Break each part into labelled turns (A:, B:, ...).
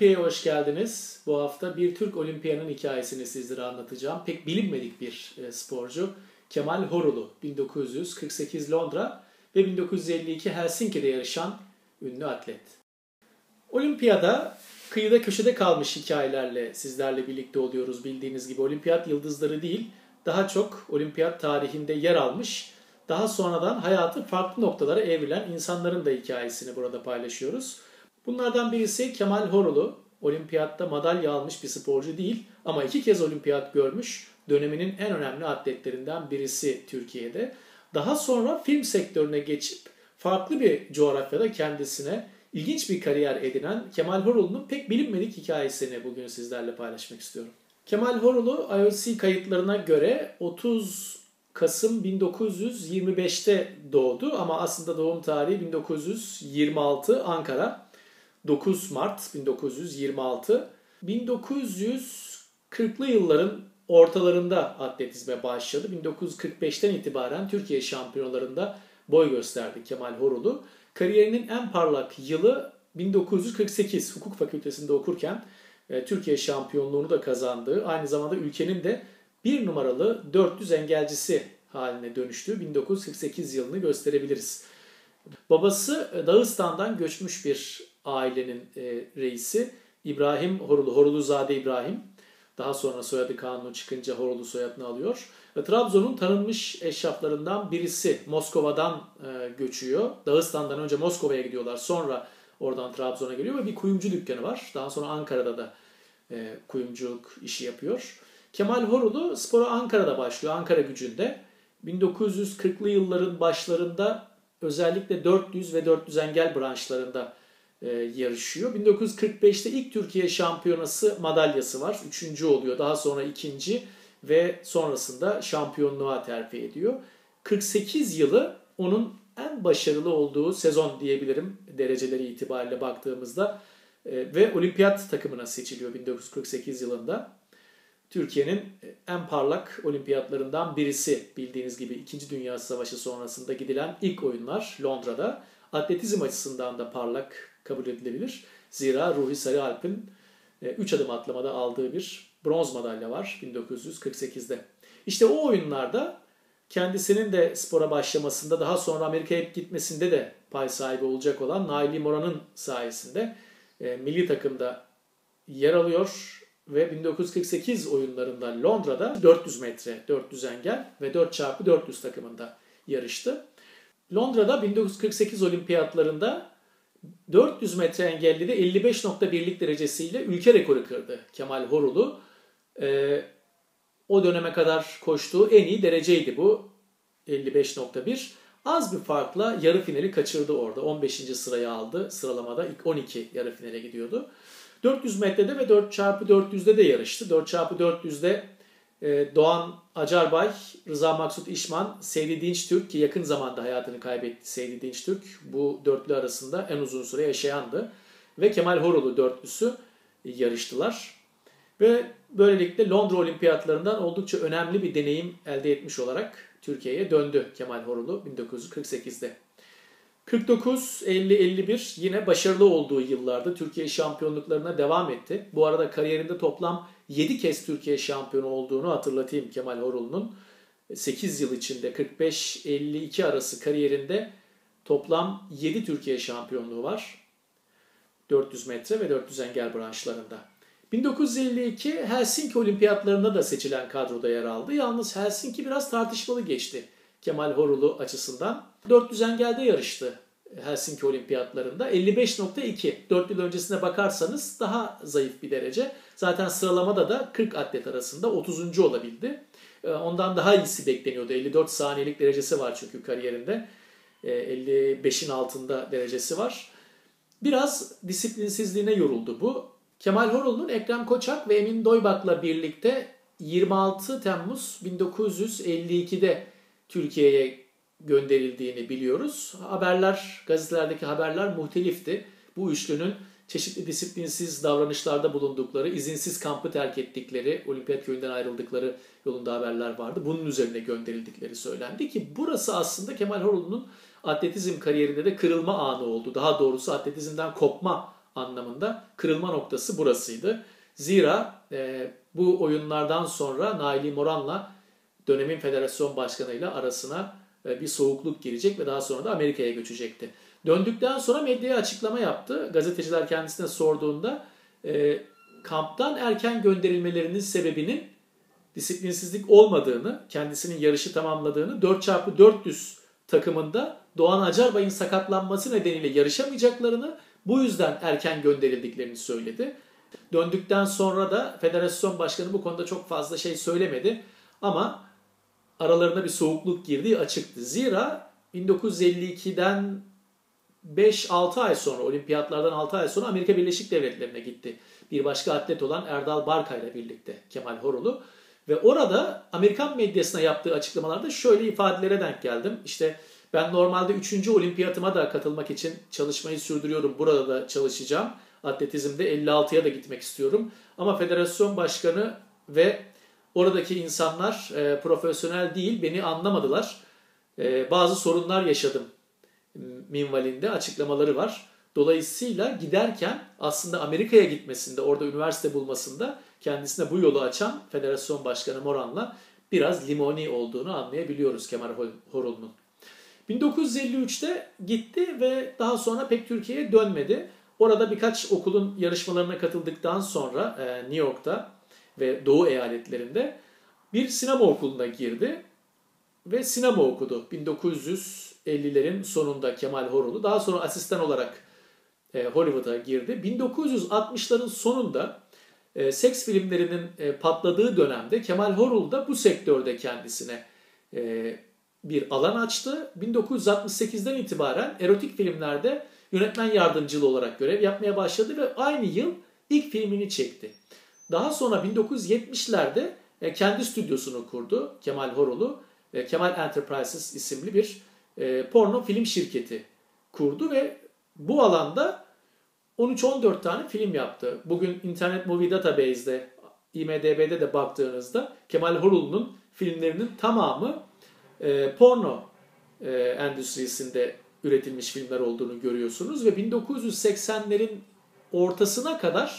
A: Olimpiyaya hoş geldiniz. Bu hafta bir Türk Olimpiya'nın hikayesini sizlere anlatacağım. Pek bilinmedik bir sporcu. Kemal Horulu, 1948 Londra ve 1952 Helsinki'de yarışan ünlü atlet. Olimpiyada kıyıda köşede kalmış hikayelerle sizlerle birlikte oluyoruz. Bildiğiniz gibi olimpiyat yıldızları değil, daha çok olimpiyat tarihinde yer almış, daha sonradan hayatı farklı noktalara evrilen insanların da hikayesini burada paylaşıyoruz. Bunlardan birisi Kemal Horulu. Olimpiyatta madalya almış bir sporcu değil ama 2 kez olimpiyat görmüş, döneminin en önemli atletlerinden birisi Türkiye'de. Daha sonra film sektörüne geçip farklı bir coğrafyada kendisine ilginç bir kariyer edinen Kemal Horulu'nun pek bilinmedik hikayesini bugün sizlerle paylaşmak istiyorum. Kemal Horulu IOC kayıtlarına göre 30 Kasım 1925'te doğdu ama aslında doğum tarihi 1926 Ankara. 9 Mart 1926. 1940'lı yılların ortalarında atletizme başladı. 1945'ten itibaren Türkiye şampiyonalarında boy gösterdi Kemal Horulu. Kariyerinin en parlak yılı 1948. Hukuk fakültesinde okurken Türkiye şampiyonluğunu da kazandığı, aynı zamanda ülkenin de bir numaralı 400 engelcisi haline dönüştüğü 1948 yılını gösterebiliriz. Babası Dağıstan'dan göçmüş bir ailenin reisi İbrahim Horulu, Horuluzade İbrahim. Daha sonra soyadı kanunu çıkınca Horulu soyadını alıyor. Ve Trabzon'un tanınmış eşraflarından birisi Moskova'dan göçüyor. Dağıstan'dan önce Moskova'ya gidiyorlar. Sonra oradan Trabzon'a geliyor ve bir kuyumcu dükkanı var. Daha sonra Ankara'da da kuyumculuk işi yapıyor. Kemal Horulu spora Ankara'da başlıyor. Ankara Gücü'nde. 1940'lı yılların başlarında özellikle 400 ve 400 engel branşlarında yarışıyor. 1945'te ilk Türkiye şampiyonası madalyası var. 3. oluyor. Daha sonra 2. ve sonrasında şampiyonluğa terfi ediyor. 48 yılı onun en başarılı olduğu sezon diyebilirim dereceleri itibariyle baktığımızda. Ve olimpiyat takımına seçiliyor 1948 yılında. Türkiye'nin en parlak olimpiyatlarından birisi, bildiğiniz gibi 2. Dünya Savaşı sonrasında gidilen ilk oyunlar Londra'da. Atletizm açısından da parlak kabul edilebilir. Zira Ruhi Sarıalp'in 3 adım atlamada aldığı bir bronz madalya var 1948'de. İşte o oyunlarda kendisinin de spora başlamasında, daha sonra Amerika'ya gitmesinde de pay sahibi olacak olan Naili Moran'ın sayesinde milli takımda yer alıyor. Ve 1948 oyunlarında Londra'da 400 metre, 400 engel ve 4x400 takımında yarıştı. Londra'da 1948 olimpiyatlarında 400 metre engellide 55.1'lik derecesiyle ülke rekoru kırdı Kemal Horulu. O döneme kadar koştuğu en iyi dereceydi bu 55.1. Az bir farkla yarı finali kaçırdı orada. 15. sırayı aldı. Sıralamada ilk 12 yarı finale gidiyordu. 400 metrede ve 4x400'de de yarıştı. 4x400'de Doğan Acarbay, Rıza Maksut İşman, Seydi Dinçtürk ki yakın zamanda hayatını kaybetti Seydi Dinçtürk. Bu dörtlü arasında en uzun süre yaşayandı. Ve Kemal Horulu dörtlüsü yarıştılar. Ve böylelikle Londra Olimpiyatlarından oldukça önemli bir deneyim elde etmiş olarak Türkiye'ye döndü Kemal Horulu 1948'de. 49, 50, 51 yine başarılı olduğu yıllarda Türkiye şampiyonluklarına devam etti. Bu arada kariyerinde toplam 7 kez Türkiye şampiyonu olduğunu hatırlatayım Kemal Horulu'nun. 8 yıl içinde 45-52 arası kariyerinde toplam 7 Türkiye şampiyonluğu var. 400 metre ve 400 engel branşlarında. 1952 Helsinki Olimpiyatlarında da seçilen kadroda yer aldı. Yalnız Helsinki biraz tartışmalı geçti Kemal Horulu açısından. 400 engelde yarıştı Helsinki Olimpiyatlarında. 55.2. 4 yıl öncesine bakarsanız daha zayıf bir derece. Zaten sıralamada da 40 atlet arasında 30. olabildi. Ondan daha iyisi bekleniyordu. 54 saniyelik derecesi var çünkü kariyerinde. 55'in altında derecesi var. Biraz disiplinsizliğine yoruldu bu. Kemal Horulu'nun Ekrem Koçak ve Emin Doybak'la birlikte 26 Temmuz 1952'de Türkiye'ye gönderildiğini biliyoruz. Haberler, gazetelerdeki haberler muhtelifti. Bu üçlünün çeşitli disiplinsiz davranışlarda bulundukları, izinsiz kampı terk ettikleri, Olimpiyat Köyü'nden ayrıldıkları yolunda haberler vardı. Bunun üzerine gönderildikleri söylendi ki burası aslında Kemal Horulu'nun atletizm kariyerinde de kırılma anı oldu. Daha doğrusu atletizmden kopma anlamında kırılma noktası burasıydı. Zira bu oyunlardan sonra Naili Moran'la dönemin federasyon başkanıyla arasına bir soğukluk girecek ve daha sonra da Amerika'ya göçecekti. Döndükten sonra medyaya açıklama yaptı. Gazeteciler kendisine sorduğunda kamptan erken gönderilmelerinin sebebinin disiplinsizlik olmadığını, kendisinin yarışı tamamladığını, 4x400 takımında Doğan Acarbay'ın sakatlanması nedeniyle yarışamayacaklarını, bu yüzden erken gönderildiklerini söyledi. Döndükten sonra da federasyon başkanı bu konuda çok fazla şey söylemedi ama aralarına bir soğukluk girdiği açıktı. Zira 1952'den 5-6 ay sonra, olimpiyatlardan 6 ay sonra Amerika Birleşik Devletleri'ne gitti. Bir başka atlet olan Erdal Barka ile birlikte Kemal Horulu. Ve orada Amerikan medyasına yaptığı açıklamalarda şöyle ifadelere denk geldim. İşte ben normalde 3. olimpiyatıma da katılmak için çalışmayı sürdürüyorum. Burada da çalışacağım. Atletizmde 56'ya da gitmek istiyorum. Ama federasyon başkanı ve oradaki insanlar profesyonel değil, beni anlamadılar. Bazı sorunlar yaşadım minvalinde açıklamaları var. Dolayısıyla giderken aslında Amerika'ya gitmesinde, orada üniversite bulmasında kendisine bu yolu açan federasyon başkanı Moran'la biraz limoni olduğunu anlayabiliyoruz Kemal Horul'un. 1953'te gitti ve daha sonra pek Türkiye'ye dönmedi. Orada birkaç okulun yarışmalarına katıldıktan sonra New York'ta ve Doğu eyaletlerinde bir sinema okuluna girdi ve sinema okudu. 1950'lerin sonunda Kemal Horulu. Daha sonra asistan olarak Hollywood'a girdi. 1960'ların sonunda seks filmlerinin patladığı dönemde Kemal Horul da bu sektörde kendisine bir alan açtı. 1968'den itibaren erotik filmlerde yönetmen yardımcılığı olarak görev yapmaya başladı ve aynı yıl ilk filmini çekti. Daha sonra 1970'lerde kendi stüdyosunu kurdu Kemal Horulu. Kemal Enterprises isimli bir porno film şirketi kurdu ve bu alanda 13-14 tane film yaptı. Bugün Internet Movie Database'de, IMDb'de de baktığınızda Kemal Horul'un filmlerinin tamamı porno endüstrisinde üretilmiş filmler olduğunu görüyorsunuz. Ve 1980'lerin ortasına kadar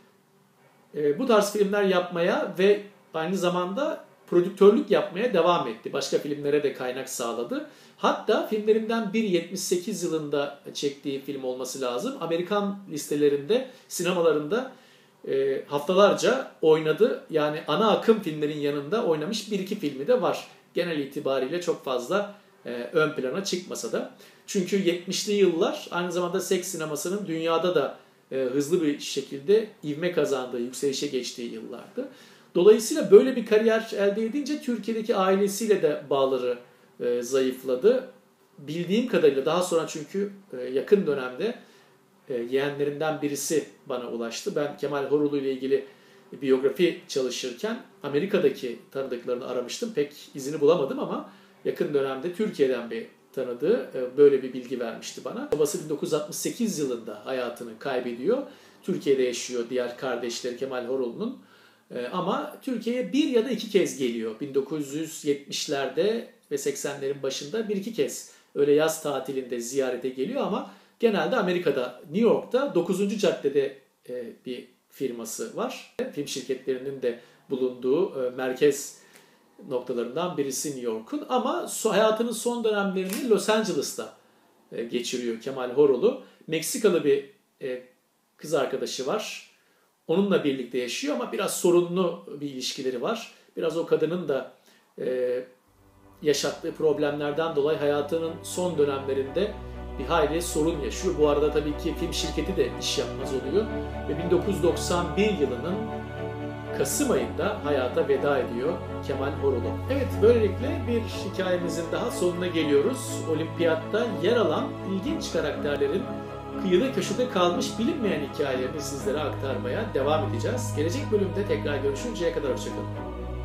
A: bu tarz filmler yapmaya ve aynı zamanda prodüktörlük yapmaya devam etti. Başka filmlere de kaynak sağladı. Hatta filmlerinden biri 78 yılında çektiği film olması lazım. Amerikan listelerinde, sinemalarında haftalarca oynadı. Yani ana akım filmlerin yanında oynamış bir iki filmi de var. Genel itibariyle çok fazla ön plana çıkmasa da. Çünkü 70'li yıllar aynı zamanda seks sinemasının dünyada da hızlı bir şekilde ivme kazandığı, yükselişe geçtiği yıllardı. Dolayısıyla böyle bir kariyer elde edince Türkiye'deki ailesiyle de bağları zayıfladı. Bildiğim kadarıyla daha sonra çünkü yakın dönemde yeğenlerinden birisi bana ulaştı. Ben Kemal Horulu ile ilgili biyografi çalışırken Amerika'daki tanıdıklarını aramıştım. Pek izini bulamadım ama yakın dönemde Türkiye'den bir tanıdığı böyle bir bilgi vermişti bana. Babası 1968 yılında hayatını kaybediyor. Türkiye'de yaşıyor diğer kardeşleri Kemal Horulu'nun. Ama Türkiye'ye bir ya da iki kez geliyor. 1970'lerde ve 80'lerin başında bir iki kez öyle yaz tatilinde ziyarete geliyor ama genelde Amerika'da, New York'ta 9. caddede bir firması var. Film şirketlerinin de bulunduğu merkez noktalarından birisi New York'un ama hayatının son dönemlerini Los Angeles'ta geçiriyor Kemal Horulu. Meksikalı bir kız arkadaşı var. Onunla birlikte yaşıyor ama biraz sorunlu bir ilişkileri var. Biraz o kadının da yaşattığı problemlerden dolayı hayatının son dönemlerinde bir hayli sorun yaşıyor. Bu arada tabii ki film şirketi de iş yapmaz oluyor. Ve 1991 yılının Kasım ayında hayata veda ediyor Kemal Horulu. Evet, böylelikle bir hikayemizin daha sonuna geliyoruz. Olimpiyatta yer alan ilginç karakterlerin kıyıda köşede kalmış bilinmeyen hikayelerini sizlere aktarmaya devam edeceğiz. Gelecek bölümde tekrar görüşünceye kadar hoşçakalın.